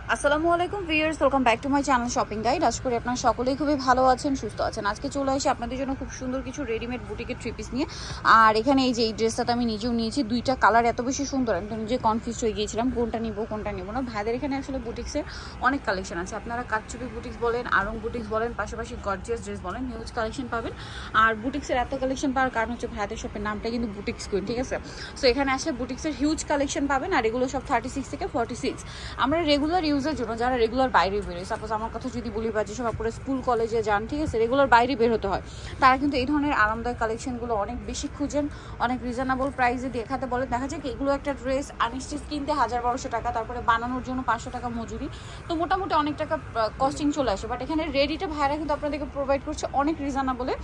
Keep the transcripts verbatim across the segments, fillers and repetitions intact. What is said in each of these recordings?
আসসালামু আলাইকুম viewers, welcome back to my channel shopping guide. আশা করি আপনারা সকলেই খুবই ভালো আছেন, সুস্থ আছেন। আজকে চলে আসি আপনাদের জন্য খুব সুন্দর কিছু রেডিমেড বুটিকের থ্রি পিস নিয়ে। আর এখানে এই যে এই ড্রেসটাতে আমি নিজেও নিয়েছি, দুইটা কালার এত বেশি সুন্দর, আমি তো নিজে কনফিউজ হয়ে গিয়েছিলাম কোনটা নিব কোনটা নিব না। ভাইদের এখানে আসলে বুটিক্সের অনেক কালেকশন আছে, আপনারা কাটচুপি বুটিক্স বলেন, আরং বুটিক্স বলেন, পাশাপাশি গর্জিয়াস ড্রেস বলেন, হিউজ কালেকশন পাবেন। আর বুটিক্সের এত কালেকশন পাওয়ার কারণ হচ্ছে ভাইদের শপের নামটা কিন্তু বুটিক্স কুইন, ঠিক আছে? সো এখানে আসলে বুটিক্সের হিউজ কালেকশন পাবেন। আর এগুলো সব থার্টি সিক্স থেকে ফর্টি সিক্স আমরা রেগুলার ইউজের জন্য, যারা রেগুলার বাইরে বেরোয়, সাপোজ আমার কথা যদি বলি বা যেসব আপনারা স্কুল কলেজে যান, ঠিক আছে, রেগুলার বাইরে বের হতে হয়, তারা কিন্তু এই ধরনের আরামদায়ক কালেকশনগুলো অনেক বেশি খুঁজেন, অনেক রিজনেবল প্রাইসে দেখাতে বলে। দেখা যায় কি এগুলো একটা ড্রেস আনস্টিচ কিনতে হাজার বারোশো টাকা, তারপরে বানানোর জন্য পাঁচশো টাকা মজুরি, তো মোটামুটি অনেক টাকা কস্টিং চলে আসে। বাট এখানে রেডিটা ভাইরা কিন্তু আপনাদেরকে প্রোভাইড করছে অনেক রিজনেবলে।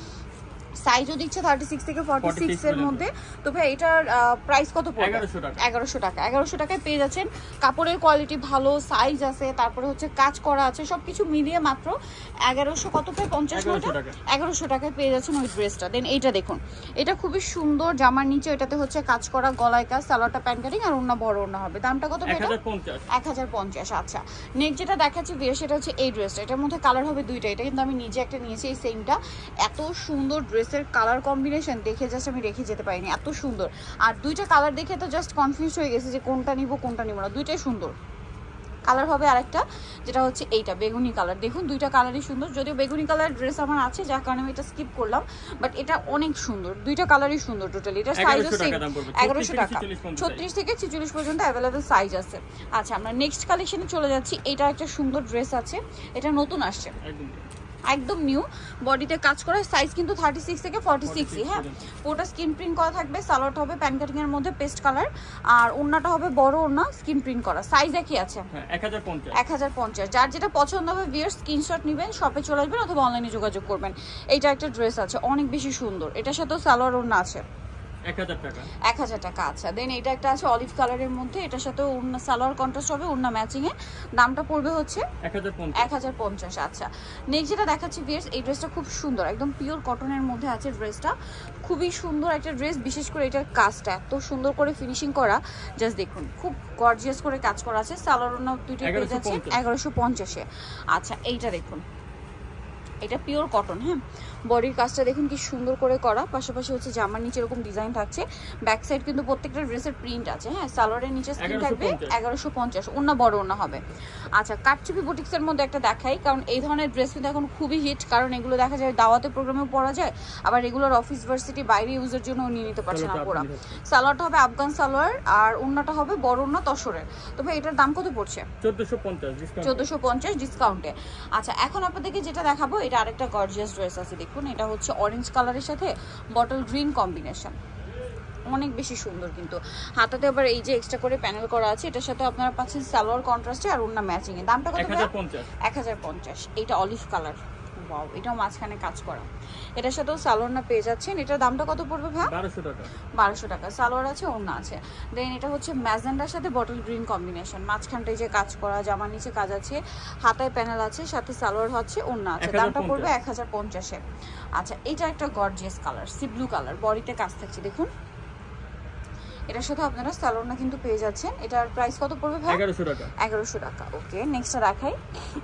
সাইজও দিচ্ছে থার্টি সিক্স থেকে ফর্টি সিক্স এর মধ্যে। তো ভাই এটার প্রাইস কত পড়বে? এগারোশো টাকা। এগারোশো টাকায় পেয়ে যাচ্ছেন। কাপড়ের কোয়ালিটি ভালো, সাইজ আছে, তারপরে হচ্ছে কাজ করা আছে, সবকিছু মিলিয়ে মাত্র এগারোশো কত পায় পঞ্চাশ এগারোশো টাকায় পেয়ে যাচ্ছেন ওই ড্রেসটা। দেন এইটা দেখুন, এটা খুবই সুন্দর, জামার নিচে এটাতে হচ্ছে কাজ করা, গলায় কাজ, সালোয়ারটা প্যান্ট কাটিং, আর ওড়না বড় ওড়না হবে। দামটা কত? এক হাজার পঞ্চাশ। আচ্ছা, নেক্সট যেটা দেখাচ্ছি বিয়ে, সেটা হচ্ছে এই ড্রেসটা। এটার মধ্যে কালার হবে দুইটা, এটা কিন্তু আমি নিজে একটা নিয়েছি এই সেমটা। এত সুন্দর ড্রেসের কালার কম্বিনেশন দেখে জাস্ট আমি রেখে যেতে পারিনি, এত সুন্দর। আর দুইটা কালার দেখে তো জাস্ট কনফিউজ হয়ে গেছে যে কোনটা নিব কোনটা নিব না। দুইটাই সুন্দর কালার হবে। আরেকটা যেটা হচ্ছে এইটা বেগুনি কালার, দেখুন দুইটা কালারই সুন্দর। যদিও বেগুনি কালার ড্রেস আমার আছে, যার কারণে আমি এটা স্কিপ করলাম, বাট এটা অনেক সুন্দর, দুইটা কালারই সুন্দর টোটালি। এটা সাইজ আছে এগারোশো টাকা, ছত্রিশ থেকে ছেচল্লিশ পর্যন্ত অ্যাভেলেবেল সাইজ আছে। আচ্ছা, আমরা নেক্সট কালেকশনে চলে যাচ্ছি। এটা একটা সুন্দর ড্রেস আছে, এটা নতুন আসছে, একদম নিউ, বডিতে কাজ করা, সাইজ কিন্তু থার্টি সিক্স থেকে ফর্টি সিক্সই। হ্যাঁ, পুরোটা স্কিন প্রিন্ট করা থাকবে, সালোয়ারটা হবে প্যান কাটিং এর মধ্যে পেস্ট কালার, আর ওড়নাটা হবে বড় ওড়না, স্কিন প্রিন্ট করা। সাইজ একই আছে এক হাজার পঞ্চাশ। যার যেটা পছন্দ হবে ভিউয়ার্স স্ক্রিনশট নেবেন, শপে চলে আসবেন অথবা অনলাইনে যোগাযোগ করবেন। এইটা একটা ড্রেস আছে অনেক বেশি সুন্দর, এটার সাথেও সালোয়ার ওড়না আছে এক হাজার টাকা। আচ্ছা, দেন এটা একটা আছে অলিভ কালারের মধ্যে, এটার সাথে ওড়না সালোয়ার কন্ট্রাস্ট হবে, ওড়না ম্যাচিং এ। দামটা পড়বে হচ্ছে এক হাজার পঞ্চাশ। আচ্ছা, নেক্সট যেটা দেখাচ্ছি ভিউয়ার্স, এই ড্রেসটা খুব সুন্দর, একদম পিওর কটনের মধ্যে আছে ড্রেসটা, খুবই সুন্দর একটা ড্রেস। বিশেষ করে এটার কাজটা এত সুন্দর করে ফিনিশিং করা, জাস্ট দেখুন, খুব গর্জিয়াস করে কাজ করা আছে। সালোয়ার ওড়না দুইটা পেয়ে যাচ্ছে এগারোশো পঞ্চাশে। আচ্ছা, এইটা দেখুন, এটা পিওর কটন। হ্যাঁ, বডির কাজটা দেখুন কি সুন্দর করে করা, পাশাপাশি হচ্ছে জামার নিচে এরকম ডিজাইন থাকছে, ব্যাক সাইড কিন্তু প্রত্যেকটা ড্রেসের প্রিন্ট আছে। হ্যাঁ, সালোয়ারের নিচে স্ক্রিন থাকবে এগারোশো পঞ্চাশ, ওড়না বড় ওড়না হবে। আচ্ছা, কাটচুপি বুটিক্সের মধ্যে একটা দেখাই, কারণ এই ধরনের ড্রেস কিন্তু এখন খুবই হিট, কারণ এগুলো দেখা যায় দাওয়াতে প্রোগ্রামেও পরা যায়, আবার রেগুলার অফিস ভার্সিটি বাইরে ইউজের জন্য নিয়ে নিতে পারছে না পুরা। সালোয়ারটা হবে আফগান সালোয়ার, আর ওড়নাটা হবে বড় ওড়না তসরের। তবে এটার দাম কত পড়ছে? চোদ্দোশো পঞ্চাশ ডিসকাউন্টে। আচ্ছা, এখন আপনাদেরকে যেটা দেখাবো, এটা আরেকটা গর্জিয়াস ড্রেস আছে, দেখুন, এটা হচ্ছে অরেঞ্জ কালারের সাথে বটল গ্রিন কম্বিনেশন, অনেক বেশি সুন্দর। কিন্তু হাতাতে আবার এই যে এক্সট্রা করে প্যানেল করা আছে, এটার সাথে আপনারা পাচ্ছেন সালোয়ার কন্ট্রাস্টে আর ওড়না ম্যাচিং এ। দামটা কত? এক হাজার পঞ্চাশ। এইটা অলিভ কালার, ওয়াও, এটাও মাঝখানে কাজ করা, এটার সাথেও সালোয়ার না পেয়ে যাচ্ছেন। এটার দামটা কত পড়বে ভাই? বারোশো টাকা। বারোশো টাকা, সালোয়ার আছে ওড়না আছে। দেন এটা হচ্ছে ম্যাজেন্ডার সাথে বটল গ্রিন কম্বিনেশন, মাঝখানটায় যে কাজ করা, জামার নিচে কাজ আছে, হাতায় প্যানেল আছে, সাথে সালোয়ার হচ্ছে ওড়না আছে। দামটা পড়বে এক হাজার পঞ্চাশে। আচ্ছা, এটা একটা gorgeous colour, sea blue colour, বডিতে কাজ থাকছে, দেখুন, এটার সাথে আপনারা সালোয়ারটা কিন্তু পেয়ে যাচ্ছেন। এটার প্রাইস কত পড়বে ভাই? এগারোশো টাকা। এগারোশো টাকা। ওকে, নেক্সটটা দেখাই।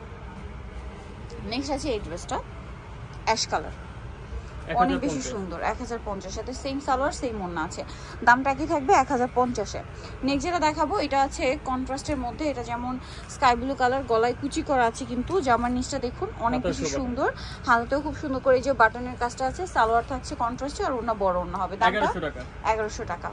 নেক্সট আছে এই ড্রেসটা, অ্যাশ কালার, অনেক বেশি সুন্দর, এক হাজার পঞ্চাশ, সাথে সেম সালোয়ার সেম ওড়না আছে, দামটা একই থাকবে এক হাজার পঞ্চাশে। নেক্সট যেটা দেখাবো, এটা আছে কন্ট্রাস্টের মধ্যে, এটা যেমন স্কাই ব্লু কালার, গলায় কুচি করা আছে, কিন্তু জামার নিচটা দেখুন অনেক বেশি সুন্দর, হাতাতেও খুব সুন্দর করে যে বাটনের কাজটা আছে, সালোয়ার থাকছে কন্ট্রাস্টে আর ওড়না বড় ওড়না হবে। দামটা এগারোশো টাকা।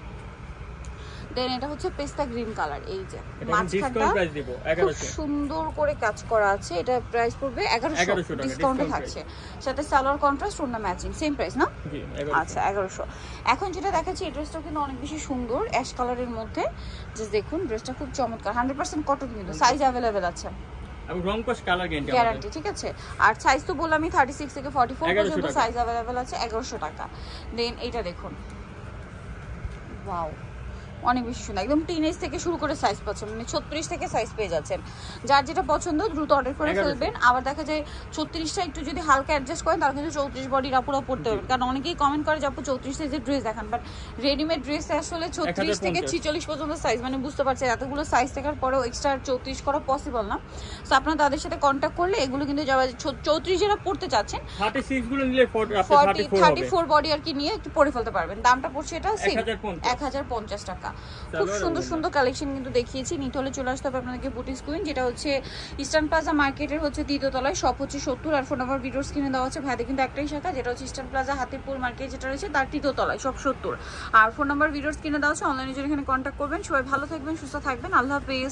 দেন এটা হচ্ছে পেস্তা গ্রিন কালার, এই যে মাঝখানটা খুব সুন্দর করে কাজ করা আছে, এটা প্রাইস পড়বে এগারোশো, ডিসকাউন্টে থাকছে, সাথে সালোয়ার কন্ট্রাস্ট ওড়না ম্যাচিং, সেম প্রাইস না? আচ্ছা, এগারোশো। এখন যেটা দেখাচ্ছি, এই ড্রেসটা কিন্তু অনেক বেশি সুন্দর, অ্যাশ কালারের মধ্যে, জাস্ট দেখুন, ড্রেসটা খুব চমৎকার, হান্ড্রেড পার্সেন্ট কটন, কিন্তু সাইজ অ্যাভেলেবেল আছে, গ্যারান্টি, ঠিক আছে? আর সাইজ তো বললাম আমি থার্টি সিক্স থেকে ফর্টি ফোর পর্যন্ত সাইজ অ্যাভেলেবেল আছে, এগারোশো টাকা। দেন এইটা দেখুন, ওয়াও, অনেক বেশি সুন্দর, একদম টিনেজ থেকে শুরু করে সাইজ পাচ্ছেন, মানে ছত্রিশ থেকে সাইজ পেয়ে যাচ্ছেন। যার যেটা পছন্দ দ্রুত অর্ডার করে ফেলবেন। আবার দেখা যায় ছত্রিশটা একটু যদি হালকা অ্যাডজাস্ট করেন তাহলে কিন্তু চৌত্রিশ বডির আপুরা পড়তে পারবেন, কারণ অনেকেই কমেন্ট করে যে আপু চৌত্রিশ সাইজের ড্রেস দেখান, বাট রেডিমেড ড্রেসে আসলে ছত্রিশ থেকে ছিচল্লিশ পর্যন্ত সাইজ, মানে বুঝতে পারছেন এতগুলো সাইজ থাকার পরেও এক্সট্রা চৌত্রিশ করা পসিবল না। সো আপনারা তাদের সাথে কন্ট্যাক্ট করলে এগুলো কিন্তু যারা চৌত্রিশ যারা পড়তে চাচ্ছেন থার্টি ফোর বডি আর কি নিয়ে একটু পরে ফেলতে পারবেন। দামটা পড়ছে এটা এক হাজার পঞ্চাশ টাকা। খুব সুন্দর সুন্দর কালেকশন কিন্তু দেখিয়েছি, নিতে হলে চলে আসতে হবে আপনাদেরকে বুটিক কুইন, যেটা হচ্ছে ইস্টার্ন প্লাজা মার্কেটের হচ্ছে তৃতীয় তলায়, সব হচ্ছে সত্তর। আর ফোন নাম্বার ভিডিওস কিনে দেওয়া হচ্ছে ভাইদের কিন্তু একটাই শাখা, যেটা হচ্ছে ইস্টার্ন প্লাজা হাতিপুর মার্কেট যেটা রয়েছে তার তৃতীয় তলায়, সব সত্তর। আর ফোন নাম্বার ভিডিওস কিনে দেওয়া হচ্ছে, অনলাইনে জন্য এখানে কন্ট্যাক্ট করবেন। সবাই ভালো থাকবেন, সুস্থ থাকবেন, আল্লাহ হাফেজ।